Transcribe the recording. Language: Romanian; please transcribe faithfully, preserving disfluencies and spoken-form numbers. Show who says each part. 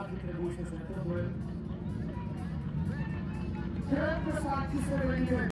Speaker 1: ar trebui să se întâmple. Cred că s-a închis evenimentul.